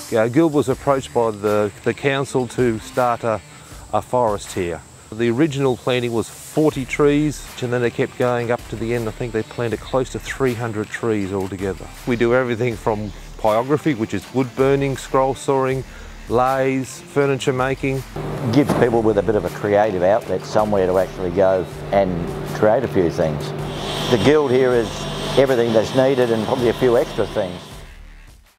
Guild was approached by the council to start a forest here. The original planting was 40 trees, and then they kept going up to the end. I think they planted close to 300 trees altogether. We do everything from pyrography, which is wood burning, scroll sawing, lathes, furniture making. Gives people with a bit of a creative outlet somewhere to actually go and create a few things. The Guild here is everything that's needed and probably a few extra things.